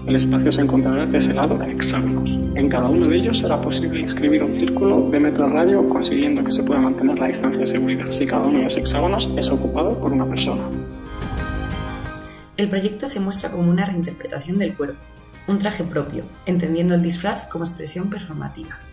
El espacio se encontrará teselado en hexágonos. En cada uno de ellos será posible inscribir un círculo de metro radio, consiguiendo que se pueda mantener la distancia de seguridad si cada uno de los hexágonos es ocupado por una persona. El proyecto se muestra como una reinterpretación del cuerpo, un traje propio, entendiendo el disfraz como expresión performativa.